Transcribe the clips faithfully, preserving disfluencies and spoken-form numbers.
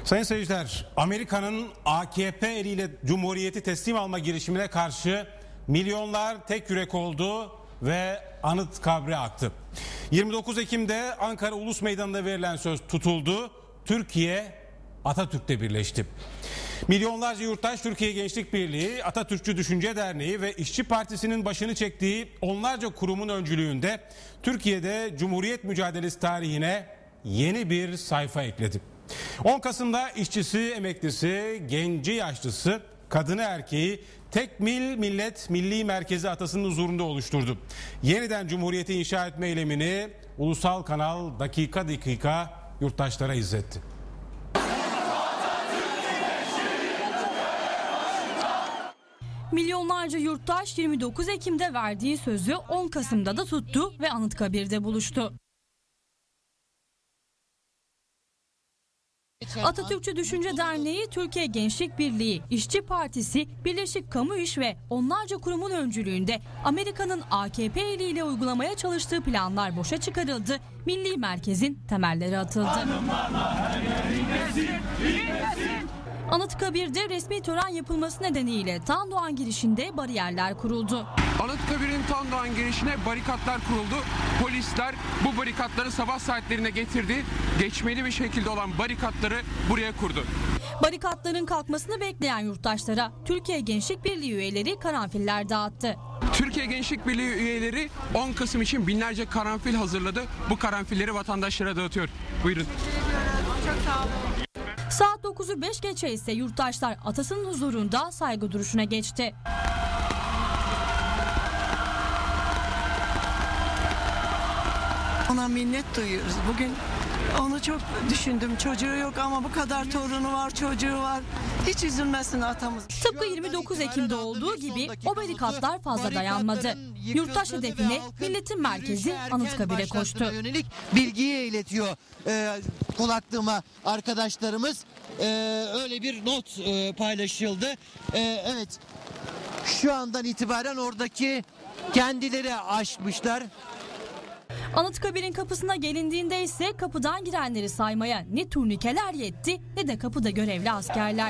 Sayın seyirciler, Amerika'nın A K P eliyle Cumhuriyeti teslim alma girişimine karşı milyonlar tek yürek oldu ve anıt kabre aktı. yirmi dokuz Ekim'de Ankara Ulus Meydanı'nda verilen söz tutuldu. Türkiye Atatürk'le birleşti. Milyonlarca yurttaş Türkiye Gençlik Birliği, Atatürkçü Düşünce Derneği ve İşçi Partisi'nin başını çektiği onlarca kurumun öncülüğünde Türkiye'de Cumhuriyet mücadelesi tarihine yeni bir sayfa ekledi. on Kasım'da işçisi, emeklisi, genci, yaşlısı, kadını, erkeği Tekmil Millet Milli Merkezi atasının huzurunda oluşturdu. Yeniden Cumhuriyeti inşa etme eylemini ulusal kanal dakika dakika yurttaşlara izletti. Milyonlarca yurttaş yirmi dokuz Ekim'de verdiği sözü on Kasım'da da tuttu ve Anıtkabir'de buluştu. Atatürkçü Düşünce Derneği, Türkiye Gençlik Birliği, İşçi Partisi, Birleşik Kamu İş ve onlarca kurumun öncülüğünde Amerika'nın A K P eliyle uygulamaya çalıştığı planlar boşa çıkarıldı, Milli Merkez'in temelleri atıldı. Anıtkabir'de resmi tören yapılması nedeniyle Tandoğan girişinde bariyerler kuruldu. Anıtkabir'in Tandoğan girişine barikatlar kuruldu. Polisler bu barikatları sabah saatlerine getirdi. Geçmeli bir şekilde olan barikatları buraya kurdu. Barikatların kalkmasını bekleyen yurttaşlara Türkiye Gençlik Birliği üyeleri karanfiller dağıttı. Türkiye Gençlik Birliği üyeleri on Kasım için binlerce karanfil hazırladı. Bu karanfilleri vatandaşlara dağıtıyor. Buyurun. Çok sağ olun. Saat dokuzu beş geçe ise yurttaşlar atasının huzurunda saygı duruşuna geçti. Ona minnet duyuyoruz. Bugün onu çok düşündüm. Çocuğu yok ama bu kadar torunu var, çocuğu var. Hiç üzülmesin atamız. Tıpkı yirmi dokuz Ekim'de olduğu gibi o barikatlar fazla dayanmadı. Yurttaş hedefine milletin merkezi Anıtkabir'e koştu. Yönelik bilgiyi iletiyor e, kulaklığıma arkadaşlarımız. E, öyle bir not e, paylaşıldı. E, evet, şu andan itibaren oradaki kendileri aşmışlar. Anıtkabir'in kapısına gelindiğinde ise kapıdan girenleri saymaya ne turnikeler yetti ne de kapıda görevli askerler.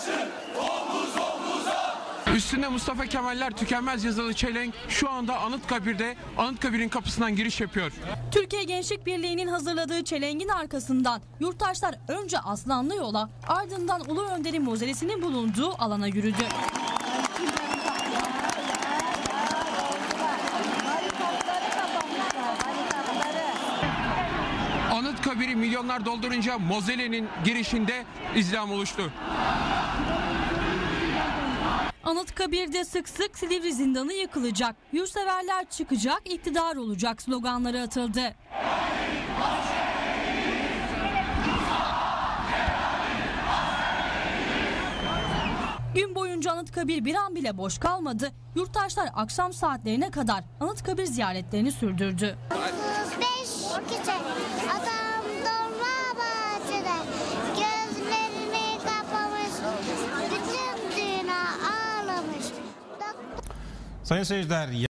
Üstünde Mustafa Kemaller tükenmez yazılı çelenk şu anda Anıtkabir'de Anıtkabir'in kapısından giriş yapıyor. Türkiye Gençlik Birliği'nin hazırladığı çelengin arkasından yurttaşlar önce Aslanlı Yola, ardından Ulu Önder'in mozelesinin bulunduğu alana yürüdü. Anıtkabir'i milyonlar doldurunca mozelenin girişinde izdiham oluştu. Anıtkabir'de sık sık Silivri zindanı yıkılacak, yurtseverler çıkacak, iktidar olacak sloganları atıldı. Gün boyunca Anıtkabir bir an bile boş kalmadı. Yurttaşlar akşam saatlerine kadar Anıtkabir ziyaretlerini sürdürdü. beş gece adam dolma bahçede gözlerini kapamış, bütün dünya ağlamış. Sayın seyirciler,